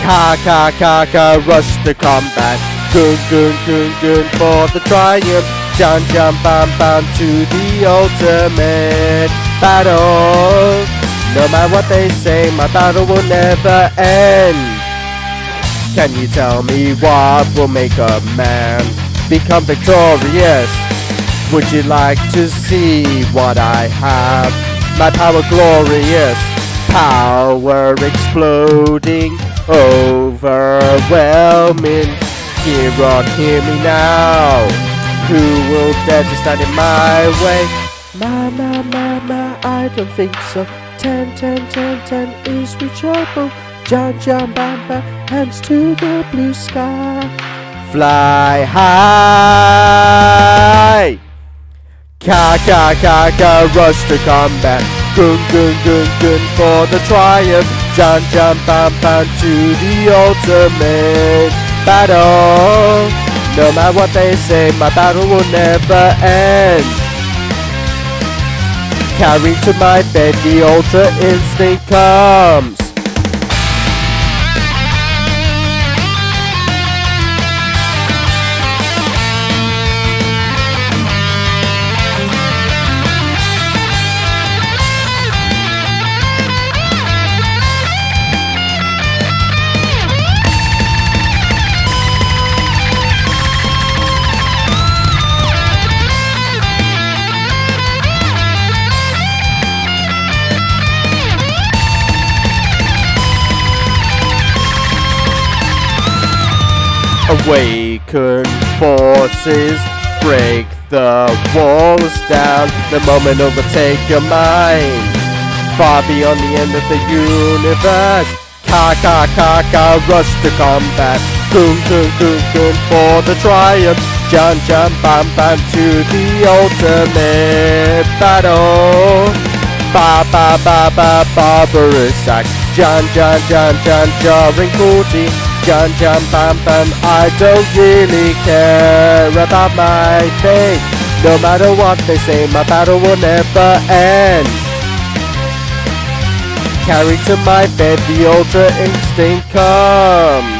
Ka, rush to combat. Goon, for the triumph. Jump, bam, to the ultimate battle. No matter what they say, my battle will never end. Can you tell me what will make a man become victorious? Would you like to see what I have? My power glorious, power exploding, overwhelming. Hear me now. Who will dare to stand in my way? My, I don't think so. 10 is reachable. Jump, bam, hands to the blue sky. Fly high. Ka, rush to combat. Goon, for the triumph. Jump, bam, to the ultimate battle. No matter what they say, my battle will never end. Carry to my bed, the ultra instinct comes. Awaken forces, break the walls down. The moment overtake your mind, far beyond the end of the universe. Ka, rush to combat. Goon, for the triumph. Jump, bam, to the ultimate battle. Barbarous act. Jump, jarring booty. Jump, bam, I don't really care about my fate. No matter what they say, my battle will never end. Carry to my bed, the ultra instinct comes.